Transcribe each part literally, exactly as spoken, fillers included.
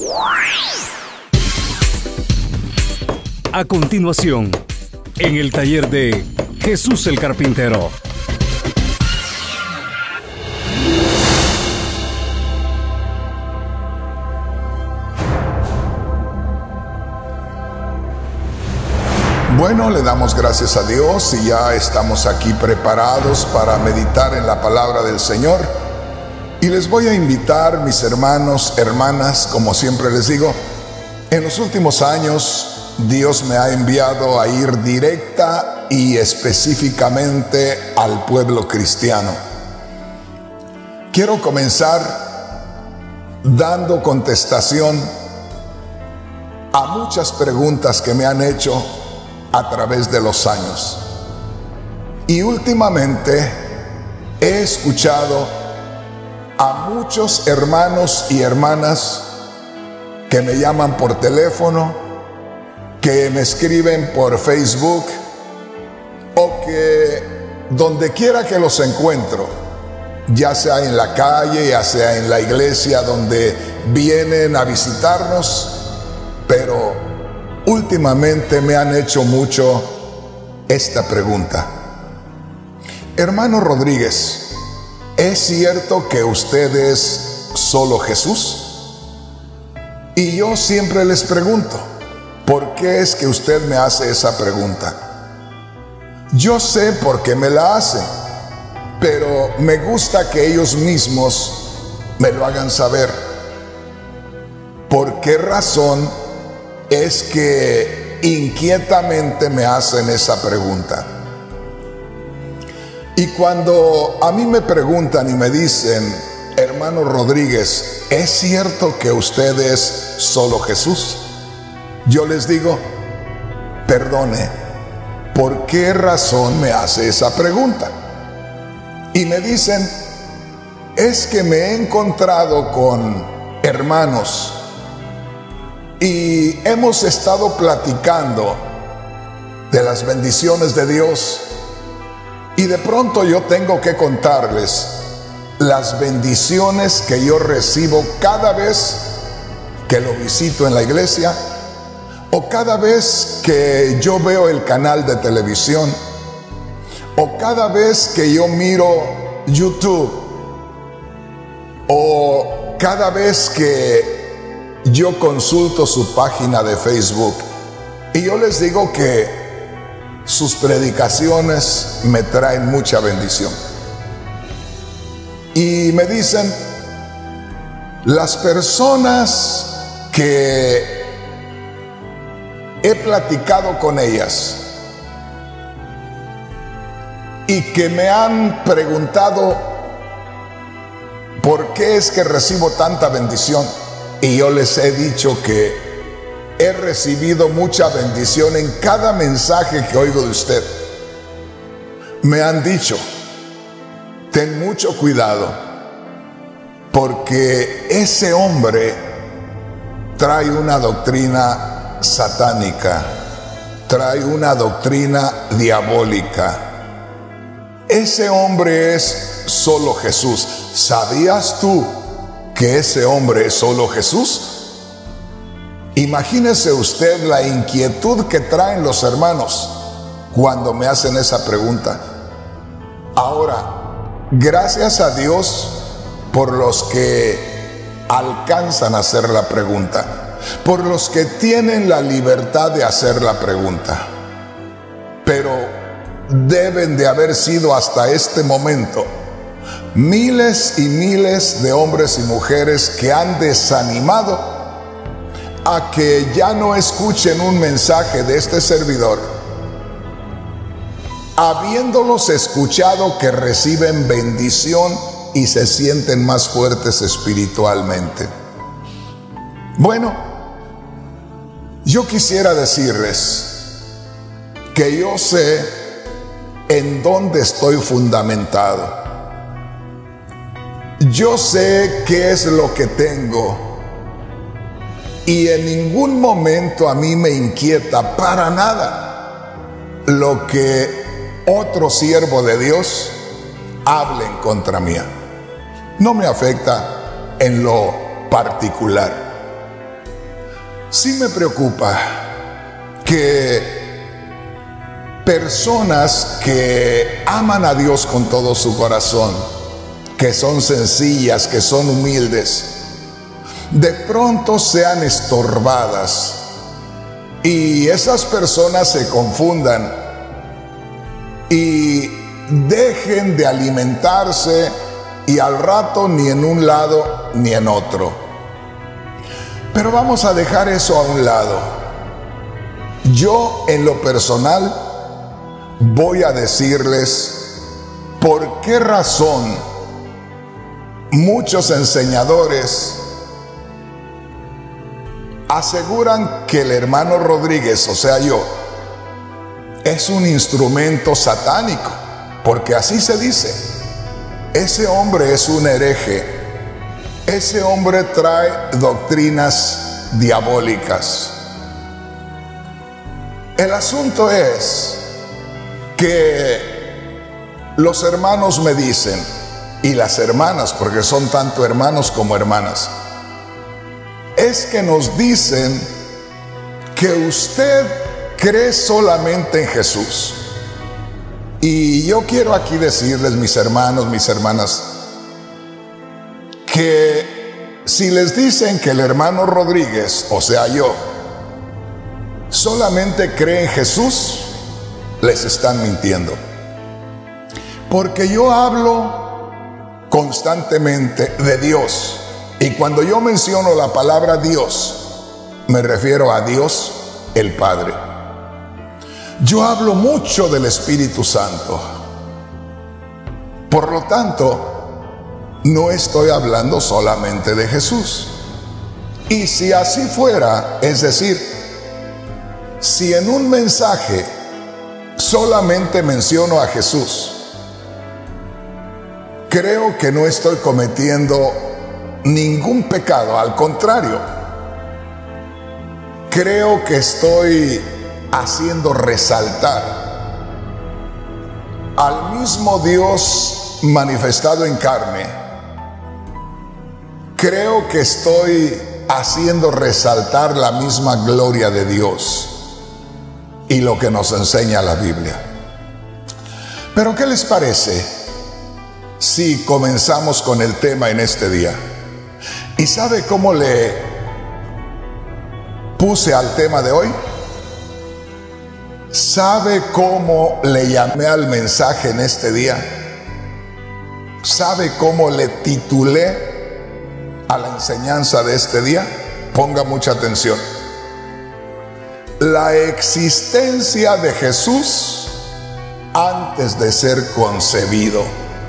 A continuación, en el taller de Jesús el Carpintero. Bueno, le damos gracias a Dios y ya estamos aquí preparados para meditar en la palabra del Señor. Y les voy a invitar, mis hermanos, hermanas, como siempre les digo, en los últimos años Dios me ha enviado a ir directa y específicamente al pueblo cristiano. Quiero comenzar dando contestación a muchas preguntas que me han hecho a través de los años. Y últimamente he escuchado a muchos hermanos y hermanas que me llaman por teléfono, que me escriben por Facebook, o que donde quiera que los encuentro, ya sea en la calle, ya sea en la iglesia donde vienen a visitarnos, pero últimamente me han hecho mucho esta pregunta: hermano Rodríguez, ¿es cierto que usted es solo Jesús? Y yo siempre les pregunto, ¿por qué es que usted me hace esa pregunta? Yo sé por qué me la hacen, pero me gusta que ellos mismos me lo hagan saber. ¿Por qué razón es que inquietamente me hacen esa pregunta? Y cuando a mí me preguntan y me dicen, hermano Rodríguez, ¿es cierto que usted es solo Jesús? Yo les digo, perdone, ¿por qué razón me hace esa pregunta? Y me dicen, es que me he encontrado con hermanos y hemos estado platicando de las bendiciones de Dios, y de pronto yo tengo que contarles las bendiciones que yo recibo cada vez que lo visito en la iglesia, o cada vez que yo veo el canal de televisión, o cada vez que yo miro YouTube, o cada vez que yo consulto su página de Facebook. Y yo les digo que sus predicaciones me traen mucha bendición. Y me dicen, las personas que he platicado con ellas y que me han preguntado por qué es que recibo tanta bendición, y yo les he dicho que he recibido mucha bendición en cada mensaje que oigo de usted. Me han dicho, ten mucho cuidado, porque ese hombre trae una doctrina satánica, trae una doctrina diabólica. Ese hombre es solo Jesús. ¿Sabías tú que ese hombre es solo Jesús? Imagínese usted la inquietud que traen los hermanos cuando me hacen esa pregunta. Ahora, gracias a Dios por los que alcanzan a hacer la pregunta, por los que tienen la libertad de hacer la pregunta, pero deben de haber sido hasta este momento miles y miles de hombres y mujeres que han desanimado a que ya no escuchen un mensaje de este servidor, habiéndolos escuchado que reciben bendición y se sienten más fuertes espiritualmente. Bueno, yo quisiera decirles que yo sé en dónde estoy fundamentado. Yo sé qué es lo que tengo, y en ningún momento a mí me inquieta para nada lo que otro siervo de Dios hable en contra mía. No me afecta en lo particular. sí me preocupa que personas que aman a Dios con todo su corazón, que son sencillas, que son humildes, de pronto sean estorbadas y esas personas se confundan y dejen de alimentarse y al rato ni en un lado ni en otro. Pero vamos a dejar eso a un lado. Yo en lo personal voy a decirles por qué razón muchos enseñadores aseguran que el hermano Rodríguez, o sea yo, es un instrumento satánico, porque así se dice. Ese hombre es un hereje, ese hombre trae doctrinas diabólicas. El asunto es que los hermanos me dicen, y las hermanas, porque son tanto hermanos como hermanas, es que nos dicen que usted cree solamente en Jesús. Y yo quiero aquí decirles, mis hermanos, mis hermanas, que si les dicen que el hermano Rodríguez, o sea yo, solamente cree en Jesús, les están mintiendo. Porque yo hablo constantemente de Dios. Y cuando yo menciono la palabra Dios, me refiero a Dios el Padre. Yo hablo mucho del Espíritu Santo. Por lo tanto, no estoy hablando solamente de Jesús. Y si así fuera, es decir, si en un mensaje solamente menciono a Jesús, creo que no estoy cometiendo ningún pecado, al contrario, creo que estoy haciendo resaltar al mismo Dios manifestado en carne. Creo que estoy haciendo resaltar la misma gloria de Dios y lo que nos enseña la Biblia. Pero ¿qué les parece si comenzamos con el tema en este día? ¿Y sabe cómo le puse al tema de hoy? ¿Sabe cómo le llamé al mensaje en este día? ¿Sabe cómo le titulé a la enseñanza de este día? Ponga mucha atención. La existencia de Jesús antes de ser concebido.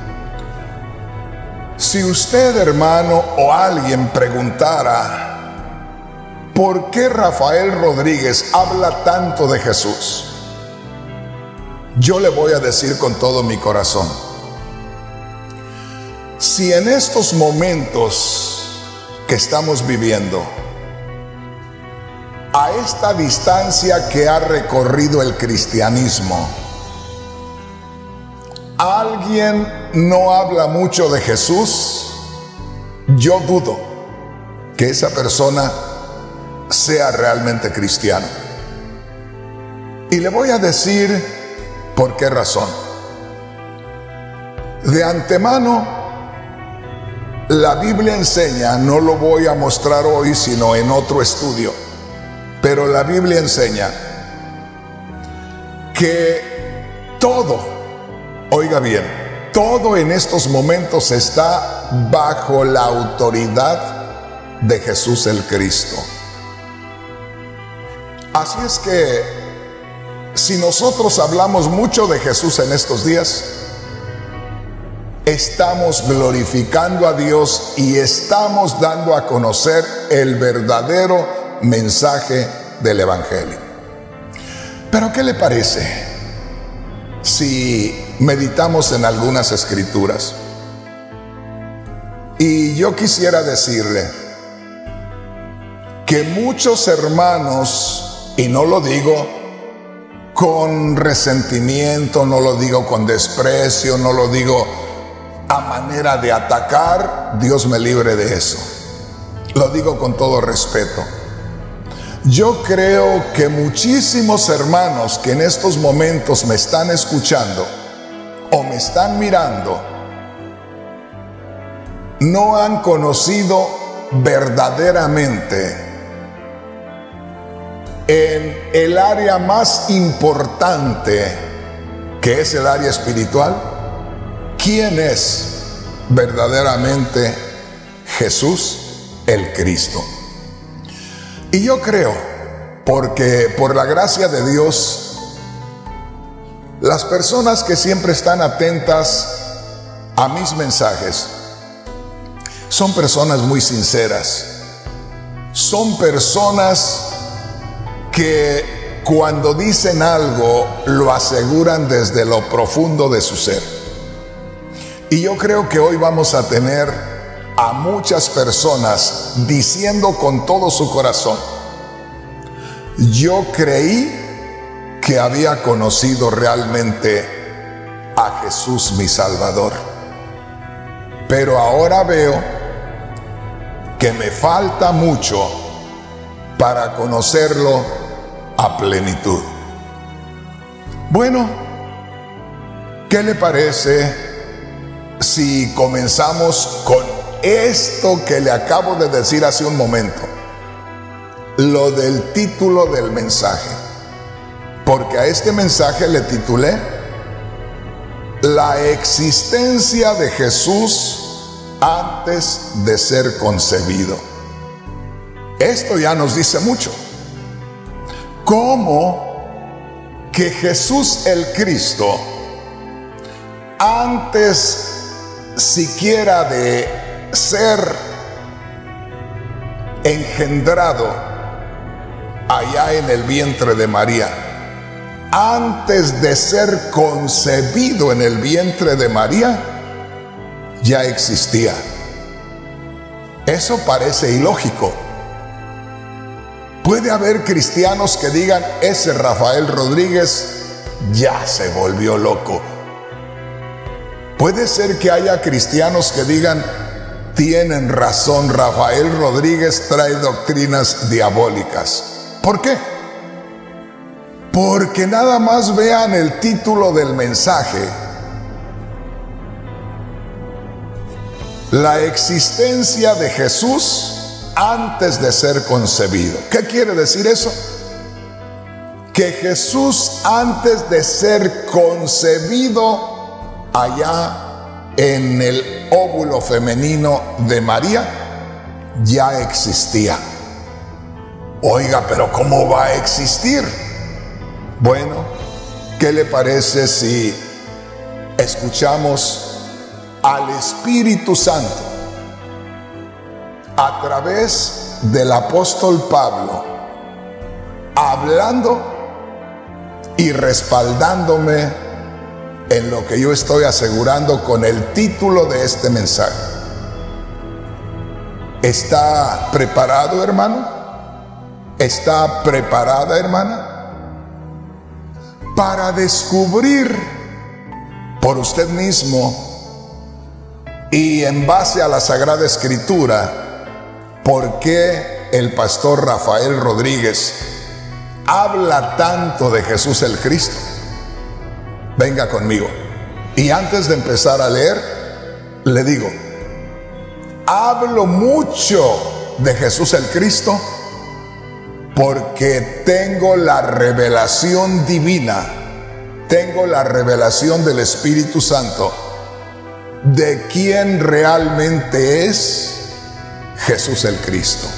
Si usted, hermano, o alguien preguntara ¿por qué Rafael Rodríguez habla tanto de Jesús?, yo le voy a decir con todo mi corazón, si en estos momentos que estamos viviendo, a esta distancia que ha recorrido el cristianismo, alguien no habla mucho de Jesús, yo dudo que esa persona sea realmente cristiano. Y le voy a decir por qué razón. De antemano, la Biblia enseña, no lo voy a mostrar hoy, sino en otro estudio, pero la Biblia enseña que todo, oiga bien, todo en estos momentos está bajo la autoridad de Jesús el Cristo. Así es que si nosotros hablamos mucho de Jesús en estos días, estamos glorificando a Dios y estamos dando a conocer el verdadero mensaje del Evangelio. Pero ¿qué le parece si meditamos en algunas escrituras? Y yo quisiera decirle que muchos hermanos, y no lo digo con resentimiento, no lo digo con desprecio, no lo digo a manera de atacar, Dios me libre de eso, lo digo con todo respeto. Yo creo que muchísimos hermanos que en estos momentos me están escuchando o me están mirando no han conocido verdaderamente en el área más importante, que es el área espiritual, quién es verdaderamente Jesús el Cristo. Y yo creo, porque por la gracia de Dios, las personas que siempre están atentas a mis mensajes son personas muy sinceras, son personas que cuando dicen algo lo aseguran desde lo profundo de su ser. Y yo creo que hoy vamos a tener a muchas personas diciendo con todo su corazón: yo creí que había conocido realmente a Jesús mi Salvador, pero ahora veo que me falta mucho para conocerlo a plenitud. Bueno, ¿qué le parece si comenzamos con esto que le acabo de decir hace un momento? Lo del título del mensaje. Porque a este mensaje le titulé La existencia de Jesús antes de ser concebido. Esto ya nos dice mucho. ¿Cómo que Jesús el Cristo, antes siquiera de ser engendrado allá en el vientre de María, antes de ser concebido en el vientre de María, ya existía? Eso parece ilógico. Puede haber cristianos que digan: ese Rafael Rodríguez ya se volvió loco. Puede ser que haya cristianos que digan: tienen razón, Rafael Rodríguez trae doctrinas diabólicas. ¿Por qué? Porque nada más vean el título del mensaje: La existencia de Jesús antes de ser concebido. ¿Qué quiere decir eso? Que Jesús, antes de ser concebido allá en el óvulo femenino de María, ya existía. Oiga, pero ¿cómo va a existir? Bueno, ¿qué le parece si escuchamos al Espíritu Santo a través del apóstol Pablo hablando y respaldándome en lo que yo estoy asegurando con el título de este mensaje? ¿Está preparado, hermano? ¿Está preparada, hermana? Para descubrir por usted mismo y en base a la Sagrada Escritura por qué el pastor Rafael Rodríguez habla tanto de Jesús el Cristo. Venga conmigo. Y antes de empezar a leer, le digo, hablo mucho de Jesús el Cristo porque tengo la revelación divina, tengo la revelación del Espíritu Santo de quién realmente es Jesús el Cristo.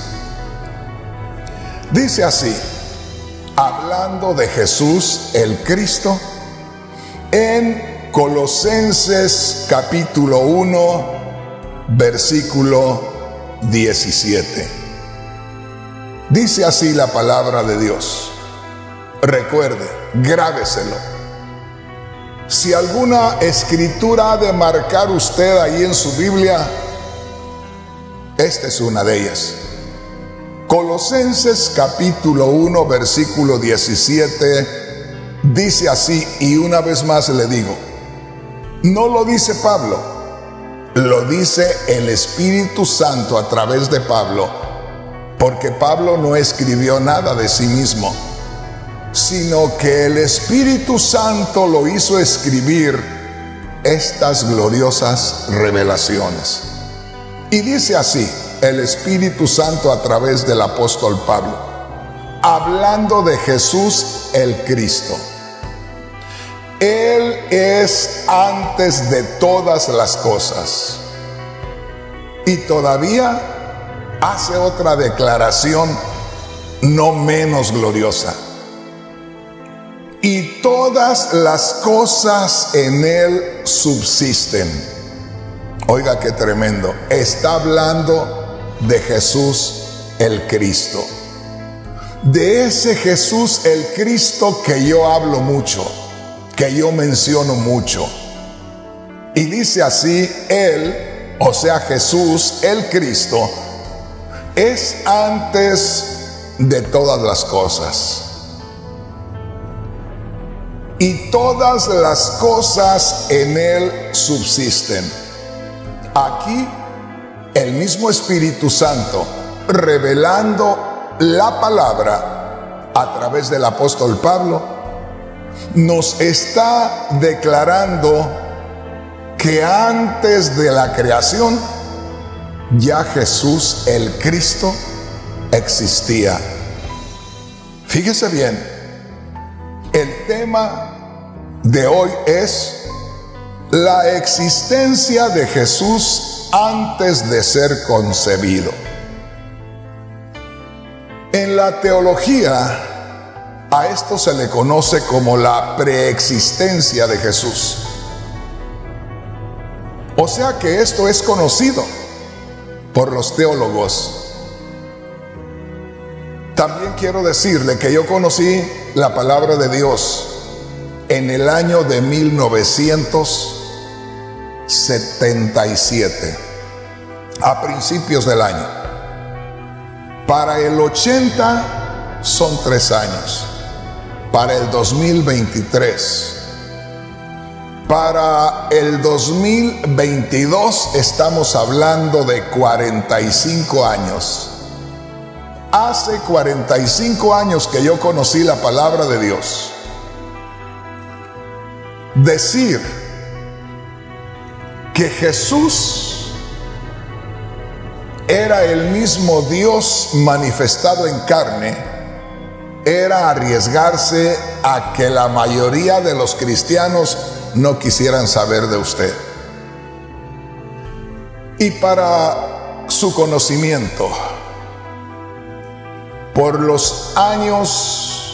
Dice así, hablando de Jesús el Cristo, en Colosenses capítulo uno, versículo diecisiete. Dice así la palabra de Dios. Recuerde, grábeselo. Si alguna escritura ha de marcar usted ahí en su Biblia, esta es una de ellas. Colosenses capítulo uno, versículo diecisiete, dice así, y una vez más le digo, no lo dice Pablo, lo dice el Espíritu Santo a través de Pablo, porque Pablo no escribió nada de sí mismo, sino que el Espíritu Santo lo hizo escribir estas gloriosas revelaciones. Y dice así el Espíritu Santo a través del apóstol Pablo, hablando de Jesús el Cristo. Él es antes de todas las cosas. Y todavía hace otra declaración no menos gloriosa. Y todas las cosas en Él subsisten. Oiga qué tremendo. Está hablando de Jesús el Cristo. De ese Jesús el Cristo que yo hablo mucho, que yo menciono mucho. Y dice así, Él, o sea Jesús el Cristo, es antes de todas las cosas. Y todas las cosas en Él subsisten. Aquí el mismo Espíritu Santo revelando la palabra a través del apóstol Pablo nos está declarando que antes de la creación ya Jesús el Cristo existía. Fíjese bien, el tema de hoy es la existencia de Jesús antes de ser concebido. En la teología, a esto se le conoce como la preexistencia de Jesús. O sea que esto es conocido por los teólogos. También quiero decirle que yo conocí la palabra de Dios en el año de mil novecientos setenta y siete, a principios del año. Para el ochenta son tres años. Para el dos mil veintitrés. Para el dos mil veintidós estamos hablando de cuarenta y cinco años. Hace cuarenta y cinco años que yo conocí la palabra de Dios. Decir que Jesús era el mismo Dios manifestado en carne era arriesgarse a que la mayoría de los cristianos no quisieran saber de usted. Y para su conocimiento, por los años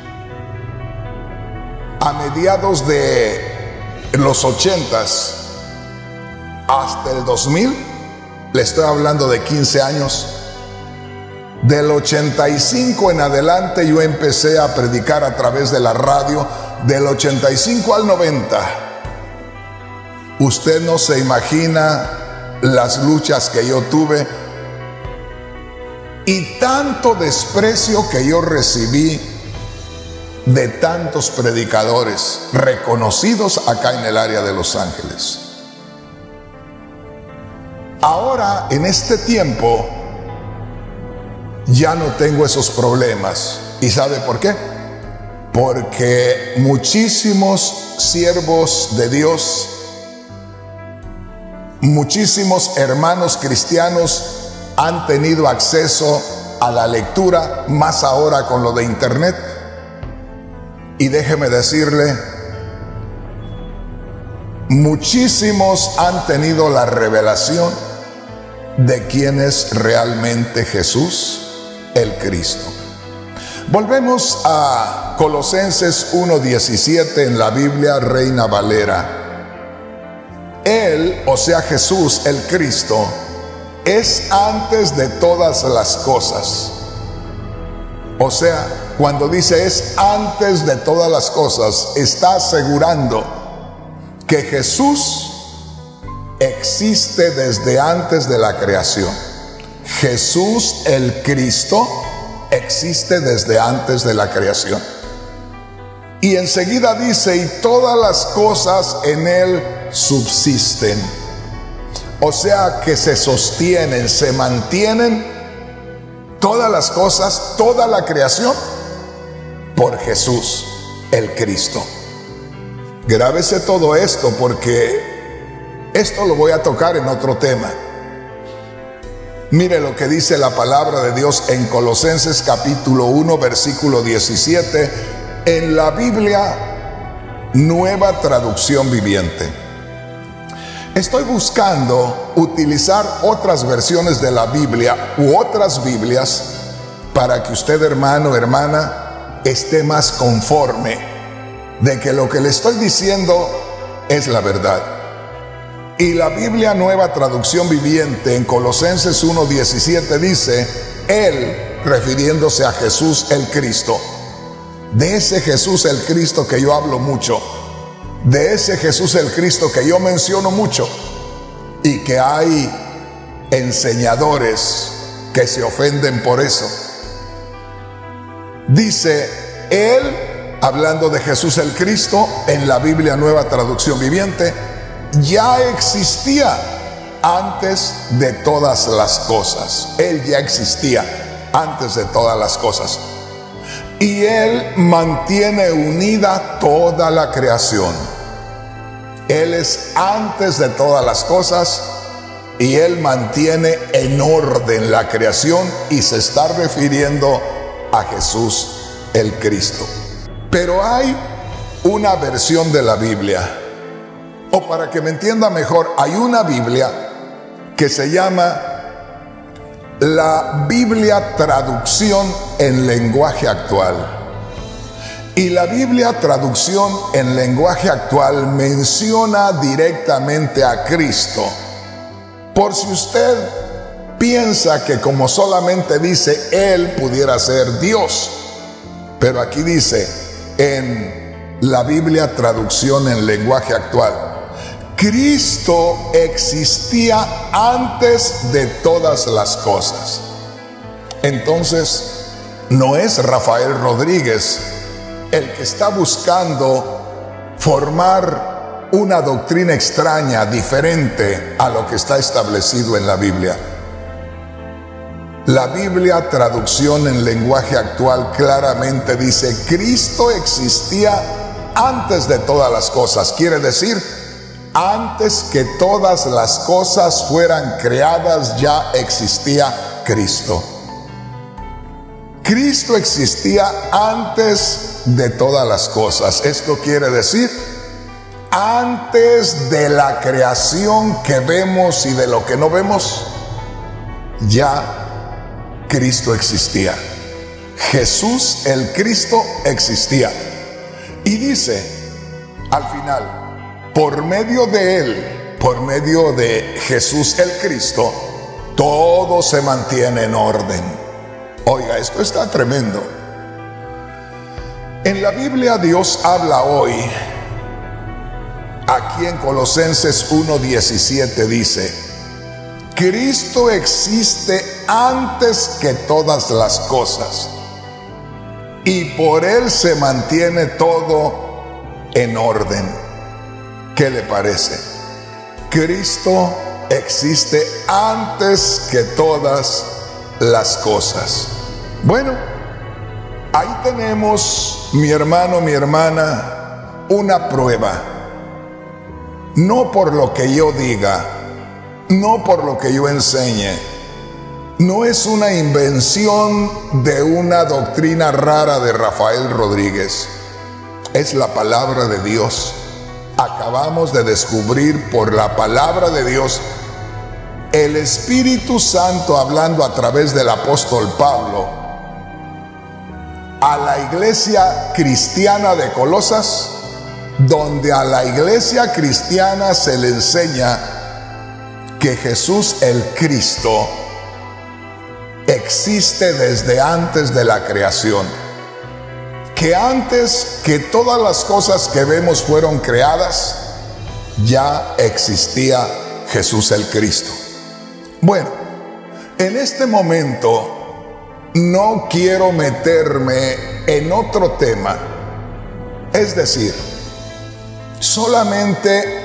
a mediados de los ochentas hasta el dos mil, le estoy hablando de quince años, del ochenta y cinco en adelante yo empecé a predicar a través de la radio. Del ochenta y cinco al noventa, usted no se imagina las luchas que yo tuve y tanto desprecio que yo recibí de tantos predicadores reconocidos acá en el área de Los Ángeles. Ahora, en este tiempo, ya no tengo esos problemas. ¿Y sabe por qué? Porque muchísimos siervos de Dios, muchísimos hermanos cristianos han tenido acceso a la lectura, más ahora con lo de internet. Y déjeme decirle, muchísimos han tenido la revelación de quién es realmente Jesús el Cristo. Volvemos a Colosenses uno diecisiete en la Biblia Reina Valera. Él, o sea Jesús el Cristo, es antes de todas las cosas. O sea, cuando dice es antes de todas las cosas, está asegurando que Jesús existe desde antes de la creación. Jesús el Cristo existe desde antes de la creación. Y enseguida dice, y todas las cosas en Él subsisten. O sea que se sostienen, se mantienen todas las cosas, toda la creación, por Jesús, el Cristo. Grábese todo esto porque esto lo voy a tocar en otro tema. Mire lo que dice la palabra de Dios en Colosenses capítulo uno, versículo diecisiete, en la Biblia Nueva Traducción Viviente. Estoy buscando utilizar otras versiones de la Biblia u otras Biblias para que usted, hermano, hermana, esté más conforme de que lo que le estoy diciendo es la verdad. Y la Biblia Nueva Traducción Viviente en Colosenses uno diecisiete dice, Él, refiriéndose a Jesús el Cristo, de ese Jesús el Cristo que yo hablo mucho, de ese Jesús el Cristo que yo menciono mucho, y que hay enseñadores que se ofenden por eso. Dice, Él, hablando de Jesús el Cristo, en la Biblia Nueva Traducción Viviente, ya existía antes de todas las cosas. Él ya existía antes de todas las cosas. Y Él mantiene unida toda la creación. Él es antes de todas las cosas y Él mantiene en orden la creación, y se está refiriendo a Jesús el Cristo. Pero hay una versión de la Biblia, o para que me entienda mejor, hay una Biblia que se llama la Biblia Traducción en Lenguaje Actual. Y la Biblia Traducción en Lenguaje Actual menciona directamente a Cristo. Por si usted piensa que como solamente dice Él, pudiera ser Dios. Pero aquí dice en la Biblia Traducción en Lenguaje Actual, Cristo existía antes de todas las cosas. Entonces, no es Rafael Rodríguez el que está buscando formar una doctrina extraña, diferente a lo que está establecido en la Biblia. La Biblia Traducción en Lenguaje Actual claramente dice, Cristo existía antes de todas las cosas. Quiere decir, antes que todas las cosas fueran creadas, ya existía Cristo. Cristo existía antes de todas las cosas. Esto quiere decir, antes de la creación que vemos y de lo que no vemos, ya Cristo existía. Jesús el Cristo existía. Y dice al final, por medio de Él, por medio de Jesús el Cristo, todo se mantiene en orden. Oiga, esto está tremendo. En la Biblia Dios habla hoy, aquí en Colosenses uno diecisiete dice, Cristo existe antes que todas las cosas, y por Él se mantiene todo en orden. ¿Qué le parece? Cristo existe antes que todas las cosas. Bueno, ahí tenemos, mi hermano, mi hermana, una prueba. No por lo que yo diga, no por lo que yo enseñe. No es una invención de una doctrina rara de Rafael Rodríguez. Es la palabra de Dios. Acabamos de descubrir por la palabra de Dios, el Espíritu Santo hablando a través del apóstol Pablo a la iglesia cristiana de Colosas, donde a la iglesia cristiana se le enseña que Jesús el Cristo existe desde antes de la creación, que antes que todas las cosas que vemos fueron creadas, ya existía Jesús el Cristo. Bueno, en este momento no quiero meterme en otro tema, es decir, solamente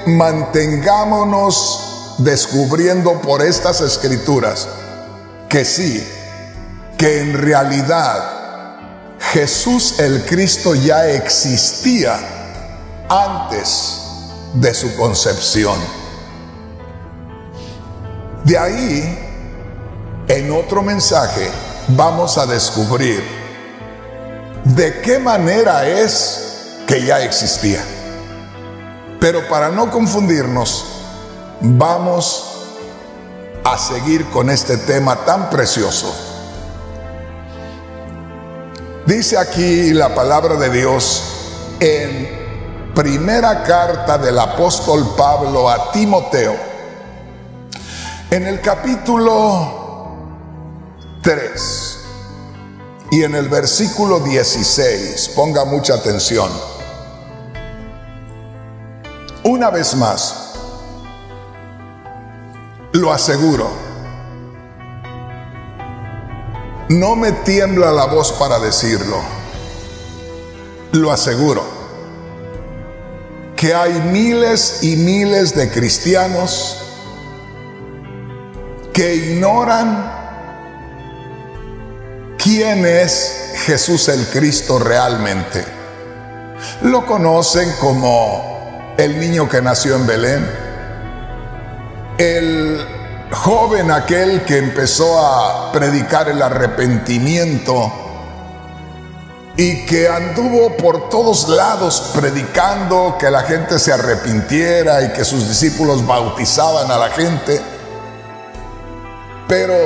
mantengámonos descubriendo por estas escrituras que sí, que en realidad Jesús el Cristo ya existía antes de su concepción. De ahí, en otro mensaje, vamos a descubrir de qué manera es que ya existía. Pero para no confundirnos, vamos a seguir con este tema tan precioso. Dice aquí la palabra de Dios en primera carta del apóstol Pablo a Timoteo, en el capítulo tres y en el versículo dieciséis, ponga mucha atención. Una vez más, lo aseguro, no me tiembla la voz para decirlo, lo aseguro, que hay miles y miles de cristianos que ignoran quién es Jesús el Cristo realmente. Lo conocen como el niño que nació en Belén, el joven aquel que empezó a predicar el arrepentimiento y que anduvo por todos lados predicando que la gente se arrepintiera y que sus discípulos bautizaban a la gente, pero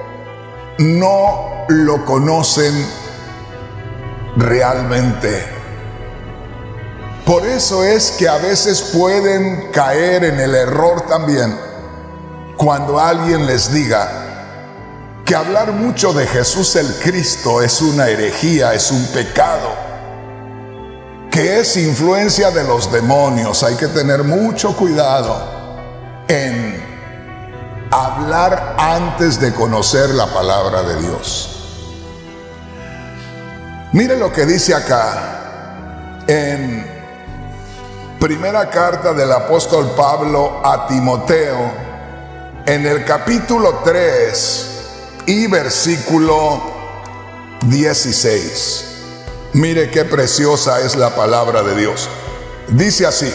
no lo conocen realmente. Por eso es que a veces pueden caer en el error también cuando alguien les diga que hablar mucho de Jesús el Cristo es una herejía, es un pecado, que es influencia de los demonios. Hay que tener mucho cuidado en hablar antes de conocer la palabra de Dios. Mire lo que dice acá en primera carta del apóstol Pablo a Timoteo, en el capítulo tres y versículo dieciséis. Mire qué preciosa es la palabra de Dios. Dice así: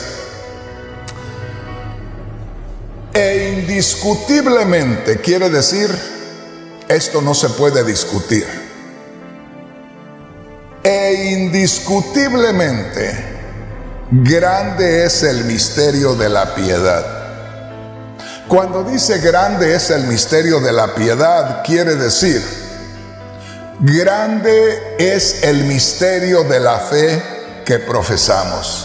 e indiscutiblemente, quiere decir, esto no se puede discutir. E indiscutiblemente grande es el misterio de la piedad. Cuando dice grande es el misterio de la piedad, quiere decir, grande es el misterio de la fe que profesamos.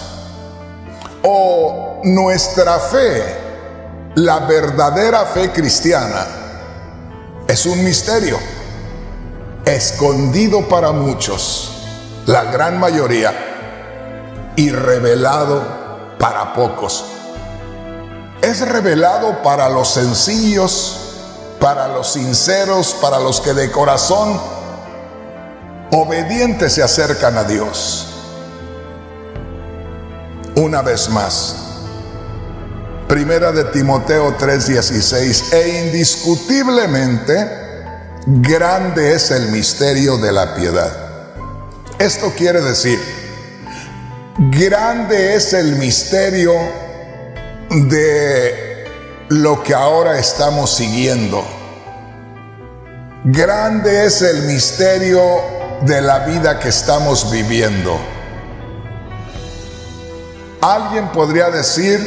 O nuestra fe, la verdadera fe cristiana, es un misterio escondido para muchos, la gran mayoría, y revelado para pocos. Es revelado para los sencillos, para los sinceros, para los que de corazón obedientes se acercan a Dios. Una vez más, primera de Timoteo tres dieciséis, e indiscutiblemente grande es el misterio de la piedad. Esto quiere decir, grande es el misterio de lo que ahora estamos siguiendo. Grande es el misterio de la vida que estamos viviendo. Alguien podría decir,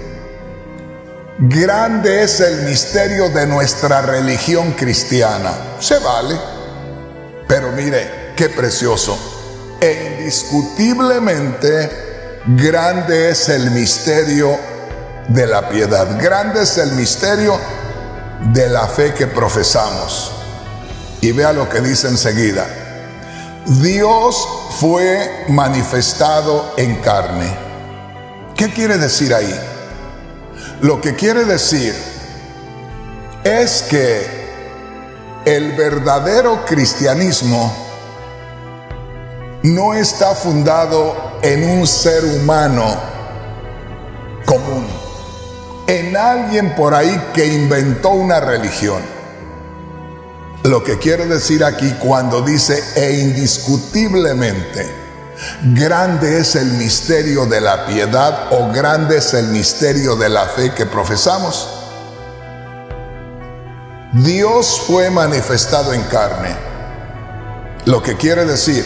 grande es el misterio de nuestra religión cristiana. Se vale, pero mire qué precioso. E indiscutiblemente grande es el misterio de la piedad. Grande es el misterio de la fe que profesamos. Y vea lo que dice enseguida: Dios fue manifestado en carne. ¿Qué quiere decir ahí? Lo que quiere decir es que el verdadero cristianismo no está fundado en un ser humano común, en alguien por ahí que inventó una religión. Lo que quiere decir aquí cuando dice e indiscutiblemente, grande es el misterio de la piedad o grande es el misterio de la fe que profesamos. Dios fue manifestado en carne. Lo que quiere decir,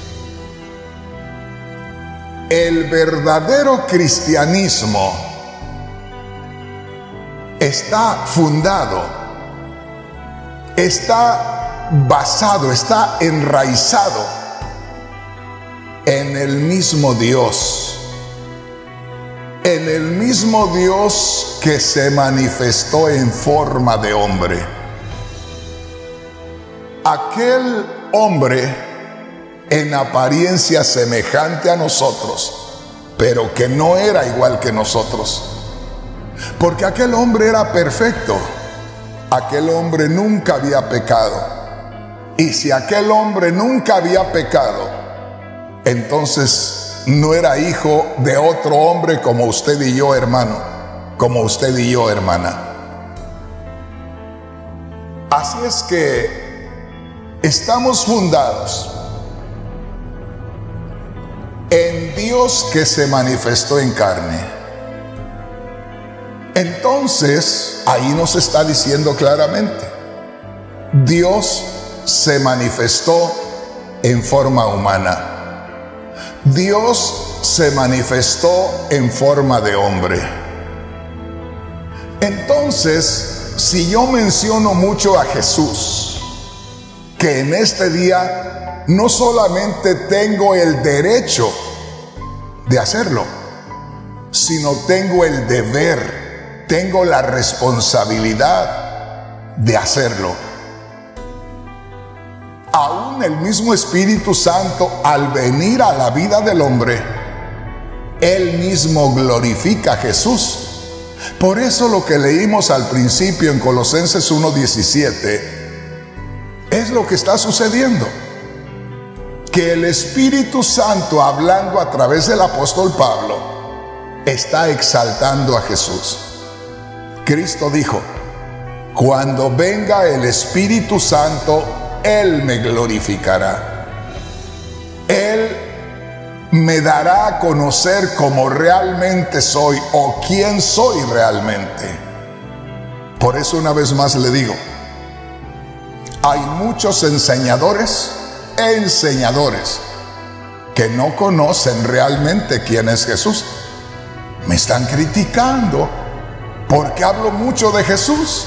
el verdadero cristianismo está fundado, está basado, está enraizado en el mismo Dios, en el mismo Dios que se manifestó en forma de hombre. Aquel hombre en apariencia semejante a nosotros, pero que no era igual que nosotros, porque aquel hombre era perfecto, aquel hombre nunca había pecado, y si aquel hombre nunca había pecado, entonces no era hijo de otro hombre como usted y yo, hermano, como usted y yo, hermana. Así es que estamos fundados en Dios que se manifestó en carne. Entonces, ahí nos está diciendo claramente, Dios se manifestó en forma humana. Dios se manifestó en forma de hombre. Entonces, si yo menciono mucho a Jesús, que en este día no solamente tengo el derecho de hacerlo, sino tengo el deber, tengo la responsabilidad de hacerlo. Aún el mismo Espíritu Santo, al venir a la vida del hombre, Él mismo glorifica a Jesús. Por eso lo que leímos al principio en Colosenses uno diecisiete es lo que está sucediendo. Que el Espíritu Santo, hablando a través del apóstol Pablo, está exaltando a Jesús. Cristo dijo, cuando venga el Espíritu Santo, Él me glorificará. Él me dará a conocer cómo realmente soy o quién soy realmente. Por eso una vez más le digo, hay muchos enseñadores, enseñadores, que no conocen realmente quién es Jesús. Me están criticando porque hablo mucho de Jesús.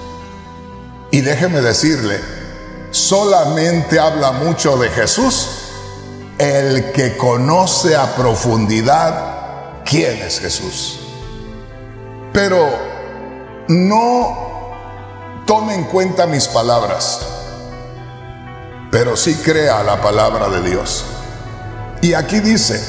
Y déjeme decirle, solamente habla mucho de Jesús el que conoce a profundidad quién es Jesús. Pero no tome en cuenta mis palabras, pero sí crea la palabra de Dios. Y aquí dice,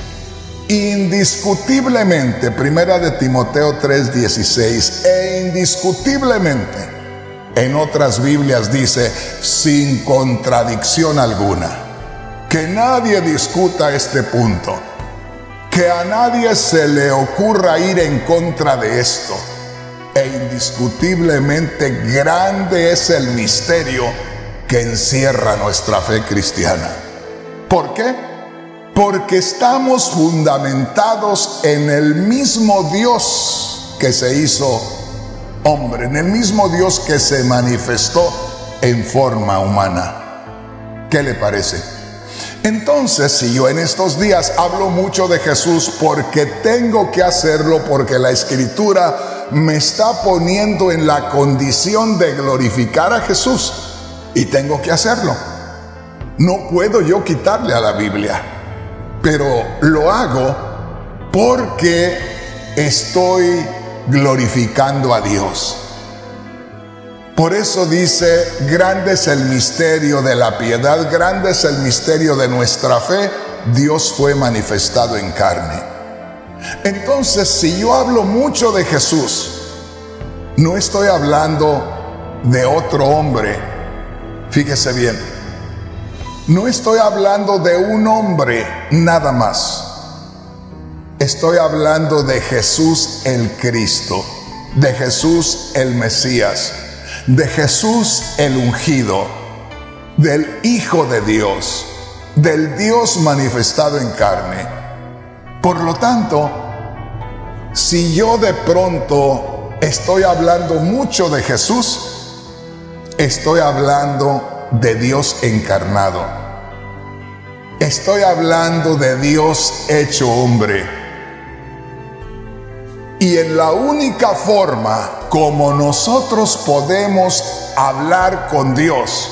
indiscutiblemente, primera de Timoteo tres dieciséis, e indiscutiblemente, en otras Biblias dice, sin contradicción alguna. Que nadie discuta este punto, que a nadie se le ocurra ir en contra de esto. E indiscutiblemente grande es el misterio que encierra nuestra fe cristiana. ¿Por qué? Porque estamos fundamentados en el mismo Dios que se hizo hombre, en el mismo Dios que se manifestó en forma humana. ¿Qué le parece? Entonces, si yo en estos días hablo mucho de Jesús porque tengo que hacerlo, porque la Escritura me está poniendo en la condición de glorificar a Jesús y tengo que hacerlo. No puedo yo quitarle a la Biblia, pero lo hago porque estoy glorificando a Dios. Por eso dice, grande es el misterio de la piedad, grande es el misterio de nuestra fe, Dios fue manifestado en carne. Entonces, si yo hablo mucho de Jesús, no estoy hablando de otro hombre. Fíjese bien, no estoy hablando de un hombre nada más. Estoy hablando de Jesús el Cristo, de Jesús el Mesías, de Jesús el ungido, del Hijo de Dios, del Dios manifestado en carne. Por lo tanto, si yo de pronto estoy hablando mucho de Jesús, estoy hablando de Dios encarnado. Estoy hablando de Dios hecho hombre. Y en la única forma como nosotros podemos hablar con Dios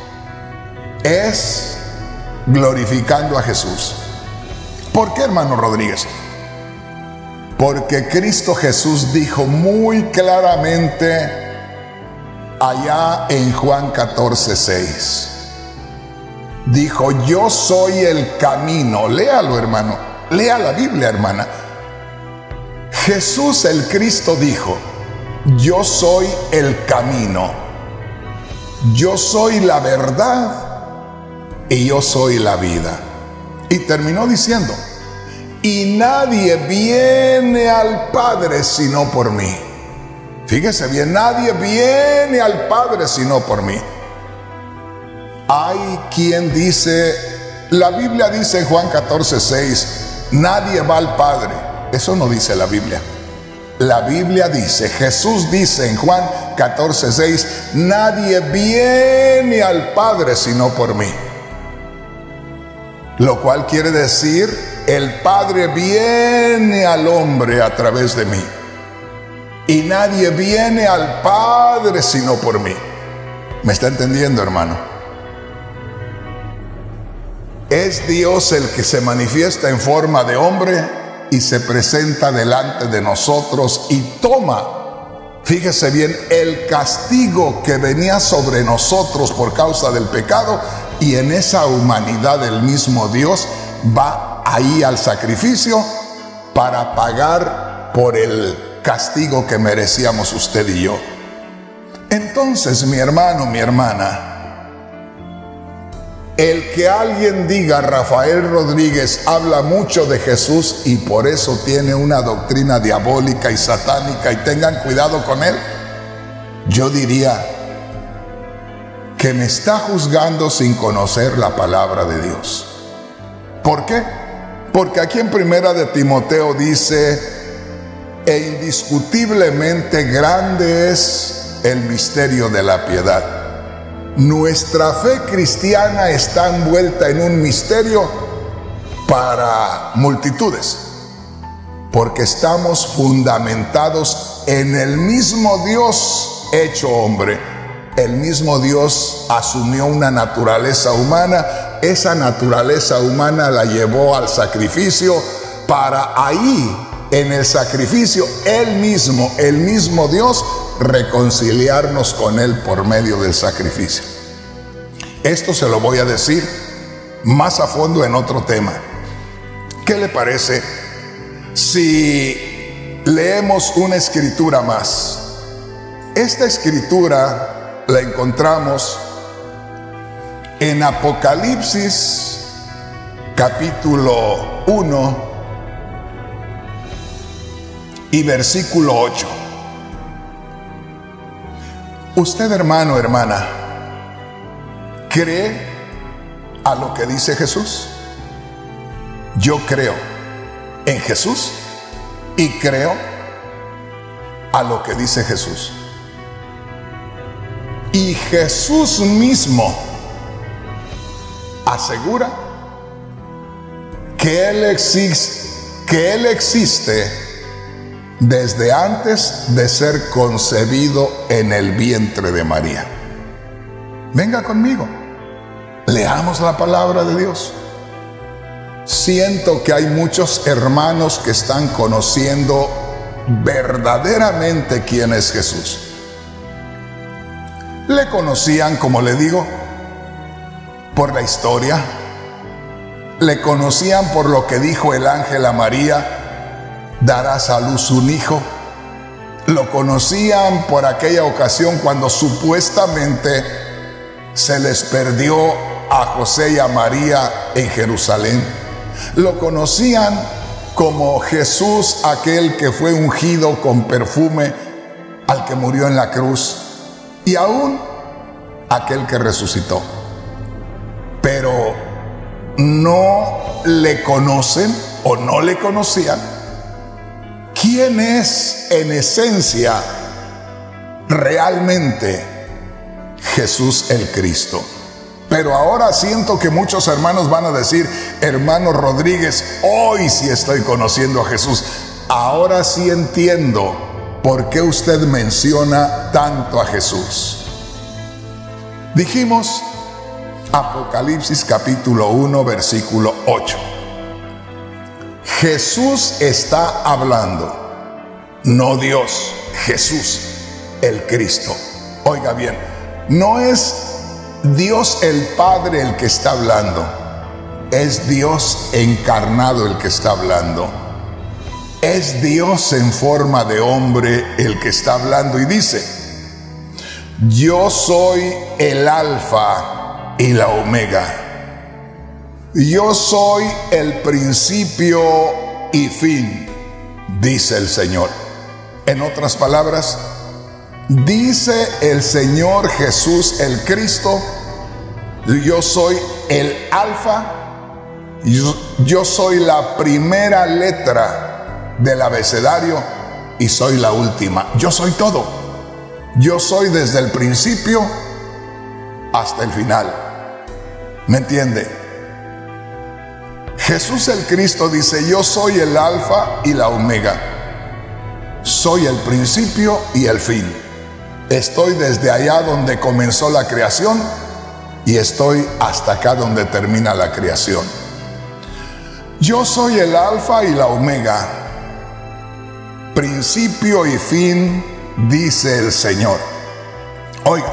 es glorificando a Jesús. ¿Por qué, hermano Rodríguez? Porque Cristo Jesús dijo muy claramente allá en Juan catorce, seis. Dijo: yo soy el camino. Léalo, hermano. Lea la Biblia, hermana. Jesús el Cristo dijo: yo soy el camino, yo soy la verdad y yo soy la vida. Y terminó diciendo: y nadie viene al Padre sino por mí. Fíjese bien, nadie viene al Padre sino por mí. Hay quien dice, la Biblia dice en Juan catorce, seis, nadie va al Padre. Eso no dice la Biblia. La Biblia dice, Jesús dice en Juan catorce, seis, nadie viene al Padre sino por mí. Lo cual quiere decir, el Padre viene al hombre a través de mí. Y nadie viene al Padre sino por mí. ¿Me está entendiendo, hermano? Es Dios el que se manifiesta en forma de hombre y se presenta delante de nosotros y toma, fíjese bien, el castigo que venía sobre nosotros por causa del pecado, y en esa humanidad el mismo Dios va ahí al sacrificio para pagar por el castigo que merecíamos usted y yo. Entonces, mi hermano, mi hermana, el que alguien diga Rafael Rodríguez habla mucho de Jesús y por eso tiene una doctrina diabólica y satánica y tengan cuidado con él, yo diría que me está juzgando sin conocer la palabra de Dios. ¿Por qué? Porque aquí en Primera de Timoteo dice: e indiscutiblemente grande es el misterio de la piedad. Nuestra fe cristiana está envuelta en un misterio para multitudes, porque estamos fundamentados en el mismo Dios hecho hombre. El mismo Dios asumió una naturaleza humana, esa naturaleza humana la llevó al sacrificio para ahí, en el sacrificio, Él mismo, el mismo Dios, reconciliarnos con Él por medio del sacrificio. Esto se lo voy a decir más a fondo en otro tema. ¿Qué le parece si leemos una escritura más? Esta escritura la encontramos en Apocalipsis capítulo uno y versículo ocho. Usted, hermano, hermana, ¿cree a lo que dice Jesús? Yo creo en Jesús y creo a lo que dice Jesús. Y Jesús mismo asegura que Él existe, que Él existe desde antes de ser concebido en el vientre de María. Venga conmigo, leamos la palabra de Dios. Siento que hay muchos hermanos que están conociendo verdaderamente quién es Jesús. Le conocían, como le digo, por la historia. Le conocían por lo que dijo el ángel a María: darás a luz un hijo. Lo conocían por aquella ocasión cuando supuestamente se les perdió a José y a María en Jerusalén. Lo conocían como Jesús, aquel que fue ungido con perfume, al que murió en la cruz. y aún aquel que resucitó. Pero no le conocen o no le conocían quién es en esencia realmente Jesús el Cristo. Pero ahora siento que muchos hermanos van a decir: hermano Rodríguez, hoy sí estoy conociendo a Jesús. Ahora sí entiendo por qué usted menciona tanto a Jesús. Dijimos Apocalipsis capítulo uno versículo ocho. Jesús está hablando, no Dios, Jesús el Cristo. Oiga bien, no es Dios el Padre el que está hablando, es Dios encarnado el que está hablando. Es Dios en forma de hombre el que está hablando y dice: yo soy el Alfa y la Omega. Yo soy el principio y fin, dice el Señor. En otras palabras, dice el Señor Jesús el Cristo: yo soy el Alfa, yo, yo soy la primera letra del abecedario y soy la última. Yo soy todo. Yo soy desde el principio hasta el final. ¿Me entiende? Jesús el Cristo dice: yo soy el Alfa y la Omega. Soy el principio y el fin. Estoy desde allá donde comenzó la creación y estoy hasta acá donde termina la creación. Yo soy el Alfa y la Omega, principio y fin, dice el Señor. Oiga,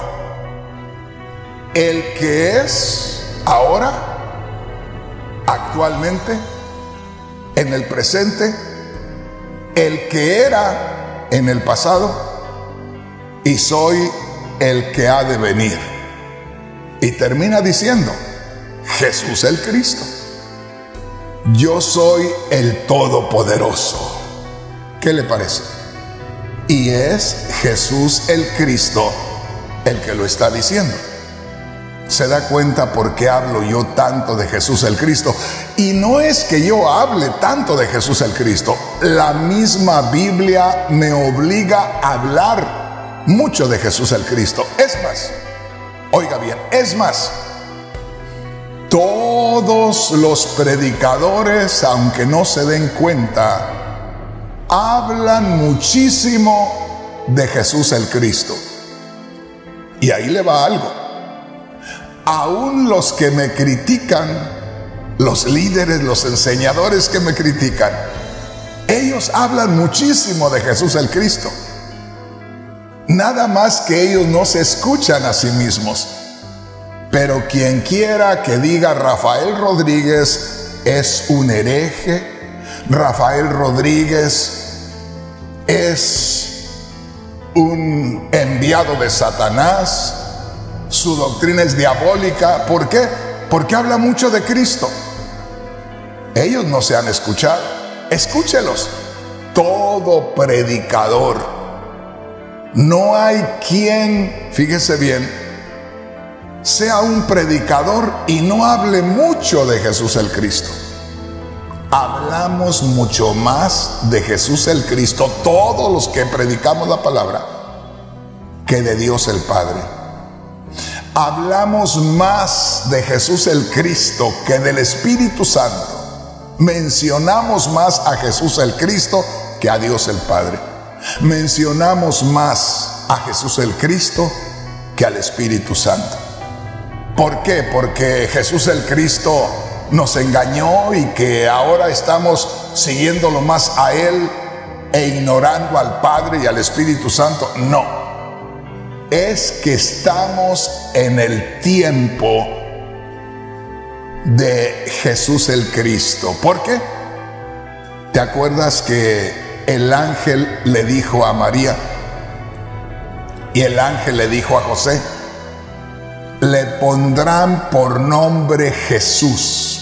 el que es ahora, actualmente, en el presente, el que era en el pasado, y soy el que ha de venir. Y termina diciendo: Jesús el Cristo. Yo soy el Todopoderoso. ¿Qué le parece? Y es Jesús el Cristo el que lo está diciendo. ¿Se da cuenta por qué hablo yo tanto de Jesús el Cristo? Y no es que yo hable tanto de Jesús el Cristo. La misma Biblia me obliga a hablar mucho de Jesús el Cristo. Es más, oiga bien, es más, todos los predicadores, aunque no se den cuenta, hablan muchísimo de Jesús el Cristo. Y ahí le va algo. Aún los que me critican, los líderes, los enseñadores que me critican, ellos hablan muchísimo de Jesús el Cristo. Nada más que ellos no se escuchan a sí mismos. Pero quien quiera que diga Rafael Rodríguez es un hereje, Rafael Rodríguez es un enviado de Satanás, su doctrina es diabólica. ¿Por qué? Porque habla mucho de Cristo. Ellos no se han escuchado. Escúchelos. Todo predicador, no hay quien, fíjese bien, sea un predicador y no hable mucho de Jesús el Cristo. Hablamos mucho más de Jesús el Cristo, todos los que predicamos la palabra, que de Dios el Padre. Hablamos más de Jesús el Cristo que del Espíritu Santo. Mencionamos más a Jesús el Cristo que a Dios el Padre. Mencionamos más a Jesús el Cristo que al Espíritu Santo. ¿Por qué? Porque Jesús el Cristo nos engañó y que ahora estamos siguiéndolo más a Él e ignorando al Padre y al Espíritu Santo. No, es que estamos en el tiempo de Jesús el Cristo. ¿Por qué? ¿Te acuerdas que el ángel le dijo a María y el ángel le dijo a José: le pondrán por nombre Jesús?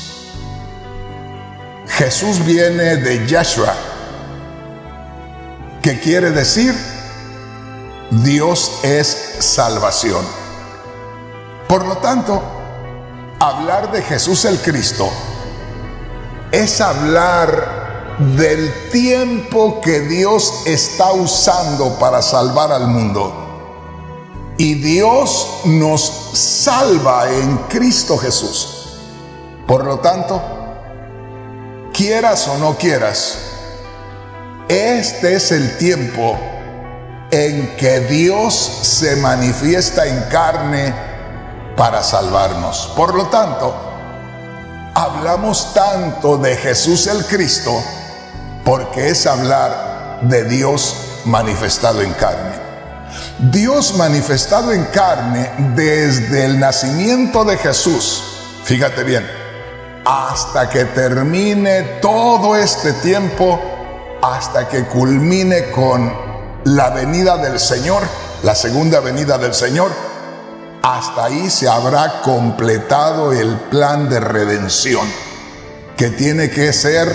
Jesús viene de Yahshua, que quiere decir Dios es salvación. Por lo tanto, hablar de Jesús el Cristo es hablar del tiempo que Dios está usando para salvar al mundo. Y Dios nos salva en Cristo Jesús. Por lo tanto, quieras o no quieras, este es el tiempo en que Dios se manifiesta en carne para salvarnos. Por lo tanto, hablamos tanto de Jesús el Cristo porque es hablar de Dios manifestado en carne. Dios manifestado en carne desde el nacimiento de Jesús, fíjate bien, hasta que termine todo este tiempo, hasta que culmine con la venida del Señor, la segunda venida del Señor, hasta ahí se habrá completado el plan de redención que tiene que ser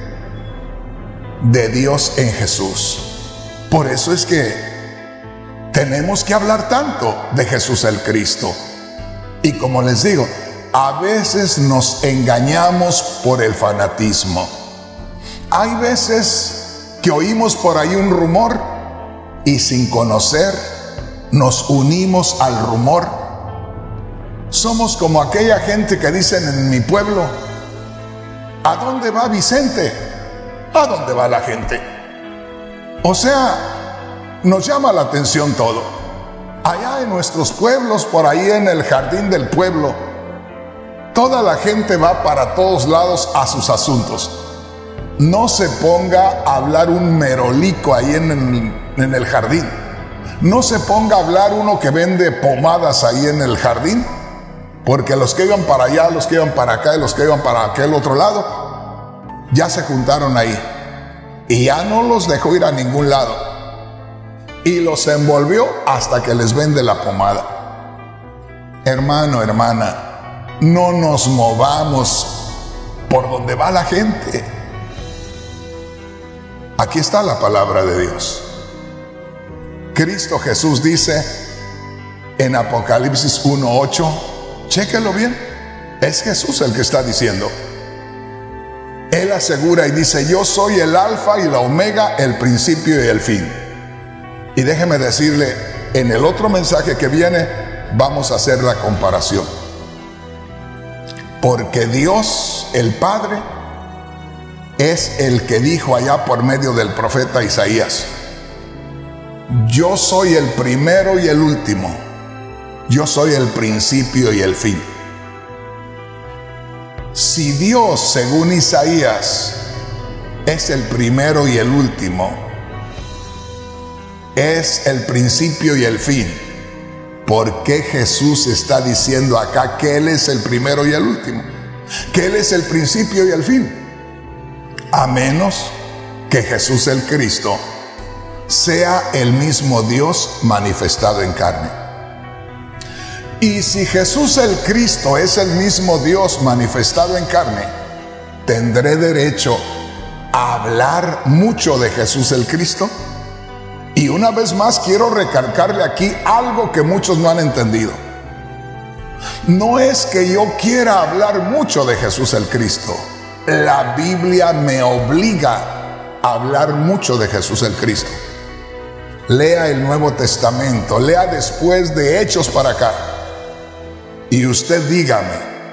de Dios en Jesús. Por eso es que tenemos que hablar tanto de Jesús el Cristo. Y como les digo, a veces nos engañamos por el fanatismo. Hay veces que oímos por ahí un rumor y sin conocer nos unimos al rumor. Somos como aquella gente que dicen en mi pueblo: ¿a dónde va Vicente? ¿A dónde va la gente? O sea, nos llama la atención todo. Allá en nuestros pueblos, por ahí en el jardín del pueblo, toda la gente va para todos lados a sus asuntos. No se ponga a hablar un merolico ahí en el, en el jardín. No se ponga a hablar uno que vende pomadas ahí en el jardín, porque los que iban para allá, los que iban para acá y los que iban para aquel otro lado, ya se juntaron ahí y ya no los dejó ir a ningún lado y los envolvió hasta que les vende la pomada. Hermano, hermana, no nos movamos por donde va la gente. Aquí está la palabra de Dios. Cristo Jesús dice en Apocalipsis uno ocho, chéquelo bien, es Jesús el que está diciendo. Él asegura y dice: yo soy el alfa y la omega, el principio y el fin. Y déjeme decirle, en el otro mensaje que viene vamos a hacer la comparación. Porque Dios, el Padre, es el que dijo allá por medio del profeta Isaías: yo soy el primero y el último, yo soy el principio y el fin. Si Dios, según Isaías, es el primero y el último, es el principio y el fin, ¿por qué Jesús está diciendo acá que Él es el primero y el último? Que Él es el principio y el fin. A menos que Jesús el Cristo sea el mismo Dios manifestado en carne. Y si Jesús el Cristo es el mismo Dios manifestado en carne, ¿tendré derecho a hablar mucho de Jesús el Cristo? Y una vez más quiero recalcarle aquí algo que muchos no han entendido. No es que yo quiera hablar mucho de Jesús el Cristo. La Biblia me obliga a hablar mucho de Jesús el Cristo. Lea el Nuevo Testamento, lea después de Hechos para acá. Y usted dígame,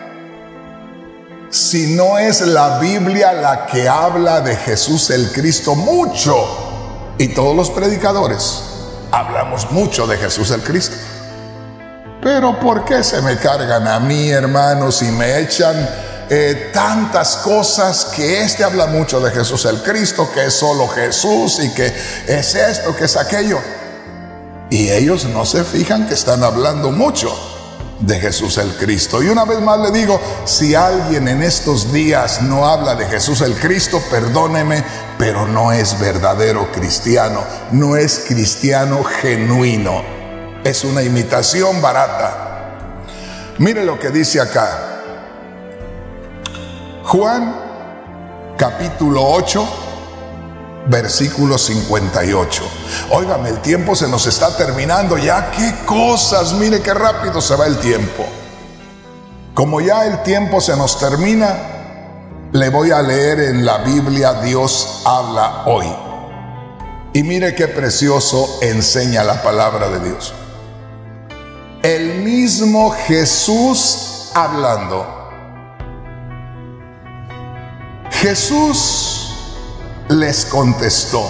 si no es la Biblia la que habla de Jesús el Cristo mucho, y todos los predicadores hablamos mucho de Jesús el Cristo, pero ¿por qué se me cargan a mí, hermanos, y me echan eh, tantas cosas que este habla mucho de Jesús el Cristo, que es solo Jesús y que es esto, que es aquello? Y ellos no se fijan que están hablando mucho de Jesús el Cristo. Y una vez más le digo, si alguien en estos días no habla de Jesús el Cristo, perdóneme, pero no es verdadero cristiano, no es cristiano genuino, es una imitación barata. Mire lo que dice acá Juan capítulo ocho, versículo cincuenta y ocho. Óigame, el tiempo se nos está terminando ya. ¡Qué cosas! Mire qué rápido se va el tiempo. Como ya el tiempo se nos termina, le voy a leer en la Biblia Dios habla hoy. Y mire qué precioso enseña la palabra de Dios. El mismo Jesús hablando. Jesús les contestó.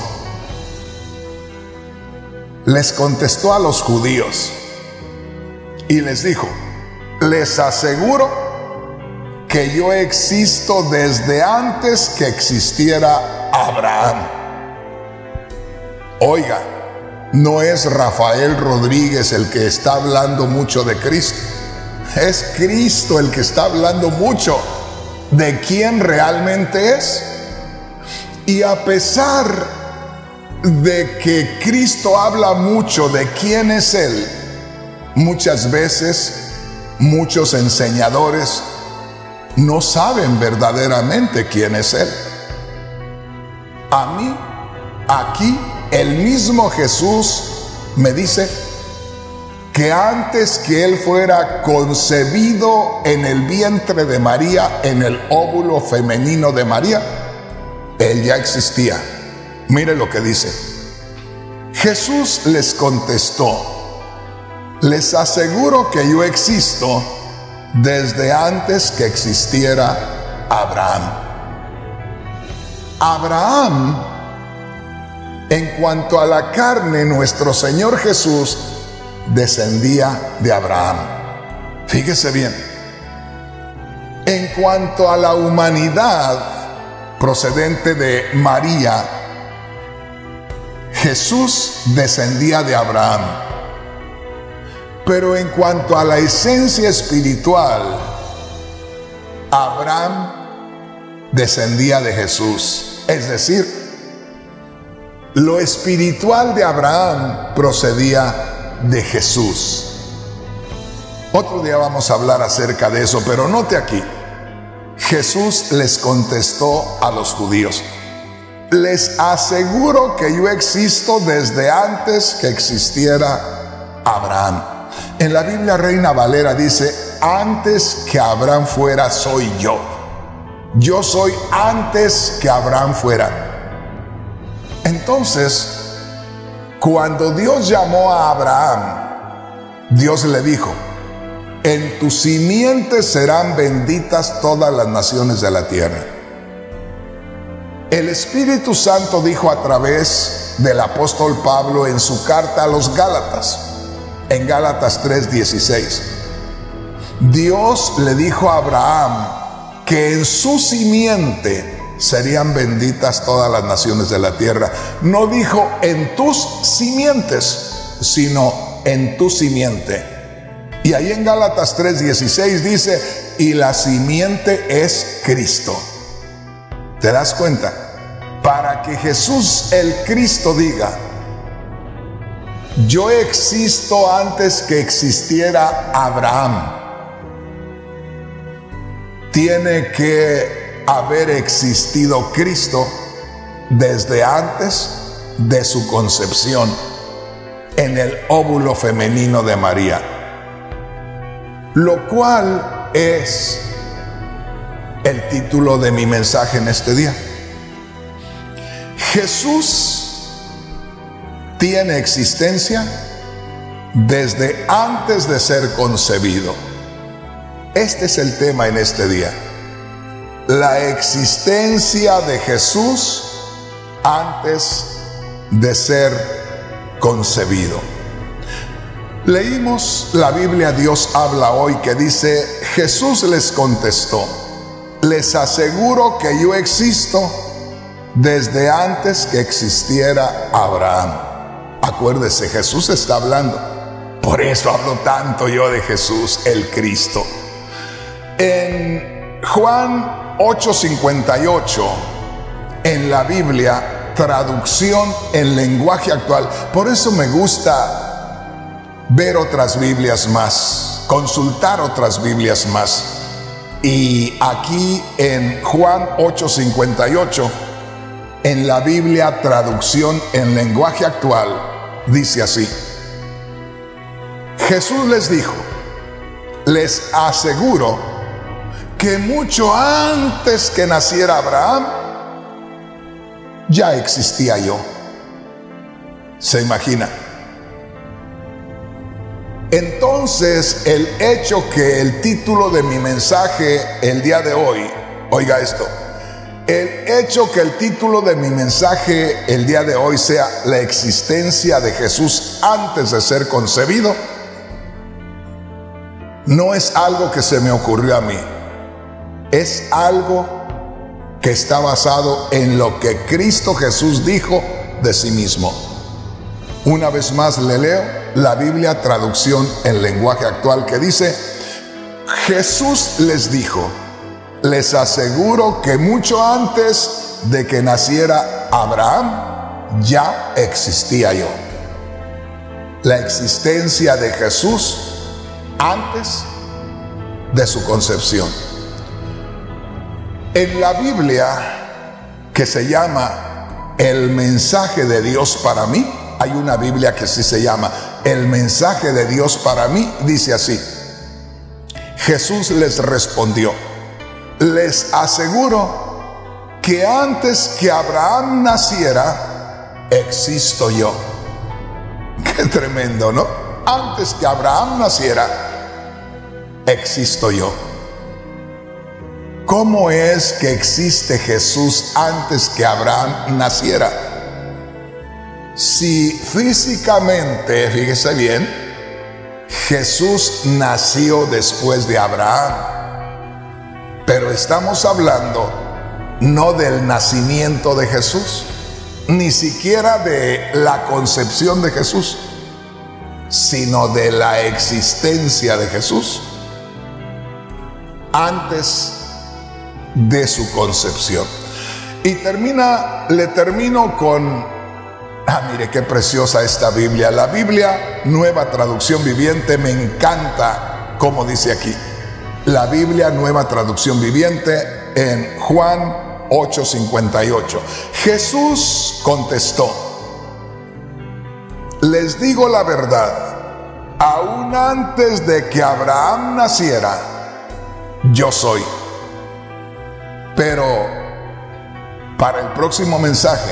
Les contestó a los judíos y les dijo: les aseguro que yo existo desde antes que existiera Abraham. Oiga, no es Rafael Rodríguez el que está hablando mucho de Cristo. Es Cristo el que está hablando mucho de quién realmente es. Y a pesar de que Cristo habla mucho de quién es Él, muchas veces muchos enseñadores no saben verdaderamente quién es Él. A mí, aquí, el mismo Jesús me dice que antes que Él fuera concebido en el vientre de María, en el óvulo femenino de María, Él ya existía. Mire lo que dice. Jesús les contestó: les aseguro que yo existo desde antes que existiera Abraham. Abraham, en cuanto a la carne, nuestro Señor Jesús descendía de Abraham. Fíjese bien. En cuanto a la humanidad procedente de María, Jesús descendía de Abraham. Pero en cuanto a la esencia espiritual, Abraham descendía de Jesús. Es decir, lo espiritual de Abraham procedía de Jesús. Otro día vamos a hablar acerca de eso, pero note aquí. Jesús les contestó a los judíos: les aseguro que yo existo desde antes que existiera Abraham. En la Biblia Reina Valera dice: antes que Abraham fuera, soy yo. Yo soy antes que Abraham fuera. Entonces, cuando Dios llamó a Abraham, Dios le dijo: en tu simiente serán benditas todas las naciones de la tierra. El Espíritu Santo dijo a través del apóstol Pablo en su carta a los Gálatas, en Gálatas tres dieciséis, Dios le dijo a Abraham que en su simiente serían benditas todas las naciones de la tierra. No dijo en tus simientes, sino en tu simiente. Y ahí en Gálatas tres dieciséis dice: y la simiente es Cristo. ¿Te das cuenta? Para que Jesús el Cristo diga: yo existo antes que existiera Abraham, tiene que haber existido Cristo desde antes de su concepción en el óvulo femenino de María. Lo cual es el título de mi mensaje en este día. Jesús tiene existencia desde antes de ser concebido. Este es el tema en este día. La existencia de Jesús antes de ser concebido. Leímos la Biblia Dios habla hoy, que dice: Jesús les contestó: les aseguro que yo existo desde antes que existiera Abraham. Acuérdese, Jesús está hablando. Por eso hablo tanto yo de Jesús, el Cristo. En Juan ocho cincuenta y ocho, en la Biblia, traducción en lenguaje actual. Por eso me gusta ver otras Biblias más, consultar otras Biblias más. Y aquí en Juan ocho cincuenta y ocho, en la Biblia traducción en lenguaje actual, dice así: Jesús les dijo, les aseguro que mucho antes que naciera Abraham, ya existía yo. ¿Se imagina? Entonces, el hecho que el título de mi mensaje el día de hoy, oiga esto, el hecho que el título de mi mensaje el día de hoy sea la existencia de Jesús antes de ser concebido, no es algo que se me ocurrió a mí, es algo que está basado en lo que Cristo Jesús dijo de sí mismo. Una vez más le leo la Biblia traducción en lenguaje actual, que dice: Jesús les dijo, les aseguro que mucho antes de que naciera Abraham, ya existía yo. La existencia de Jesús antes de su concepción. En la Biblia, que se llama El mensaje de Dios para mí, hay una Biblia que sí se llama El mensaje de Dios para mí, dice así: Jesús les respondió, les aseguro que antes que Abraham naciera, existo yo. Qué tremendo, ¿no? Antes que Abraham naciera, existo yo. ¿Cómo es que existe Jesús antes que Abraham naciera? Si físicamente, fíjese bien, Jesús nació después de Abraham, pero estamos hablando no del nacimiento de Jesús, ni siquiera de la concepción de Jesús, sino de la existencia de Jesús antes de su concepción. Y termina, le termino con, ah, mire qué preciosa esta Biblia. La Biblia Nueva Traducción Viviente, me encanta como dice aquí. La Biblia Nueva Traducción Viviente en Juan ocho cincuenta y ocho. Jesús contestó, les digo la verdad, aún antes de que Abraham naciera, yo soy. Pero para el próximo mensaje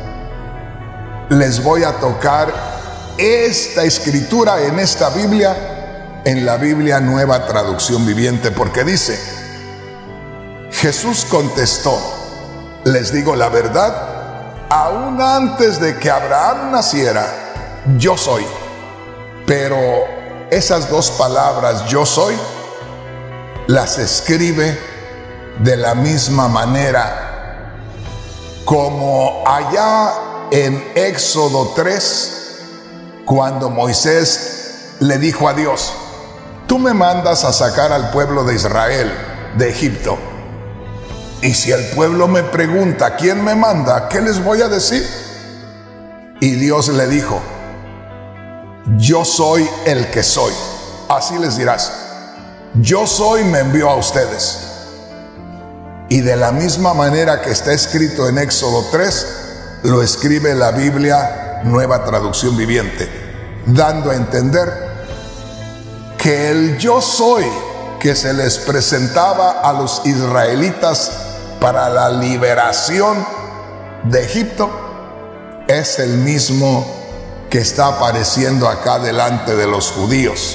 les voy a tocar esta escritura en esta Biblia, en la Biblia Nueva Traducción Viviente, porque dice: Jesús contestó, les digo la verdad, aún antes de que Abraham naciera, yo soy. Pero esas dos palabras, yo soy, las escribe de la misma manera como allá en Éxodo tres, cuando Moisés le dijo a Dios: tú me mandas a sacar al pueblo de Israel de Egipto, y si el pueblo me pregunta ¿quién me manda?, ¿qué les voy a decir? Y Dios le dijo: yo soy el que soy. Así les dirás: yo soy, me envió a ustedes. Y de la misma manera que está escrito en Éxodo tres, lo escribe la Biblia Nueva Traducción Viviente, dando a entender que el yo soy que se les presentaba a los israelitas para la liberación de Egipto es el mismo que está apareciendo acá delante de los judíos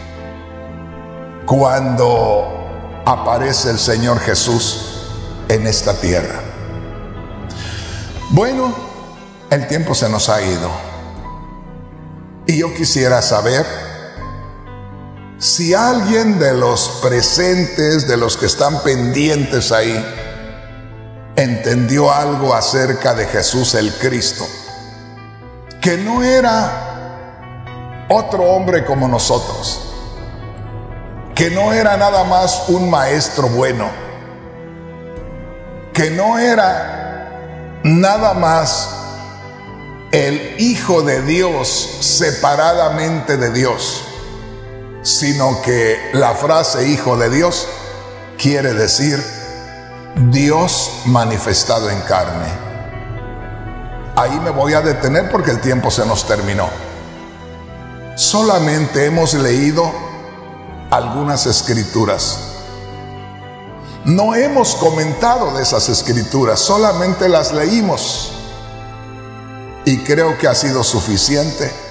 cuando aparece el Señor Jesús en esta tierra. Bueno, el tiempo se nos ha ido y yo quisiera saber si alguien de los presentes, de los que están pendientes ahí, entendió algo acerca de Jesús el Cristo, que no era otro hombre como nosotros, que no era nada más un maestro bueno, que no era nada más el Hijo de Dios separadamente de Dios, sino que la frase Hijo de Dios quiere decir Dios manifestado en carne. ahí me voy a detener porque el tiempo se nos terminó. Solamente hemos leído algunas escrituras. No hemos comentado de esas escrituras, solamente las leímos. Y creo que ha sido suficiente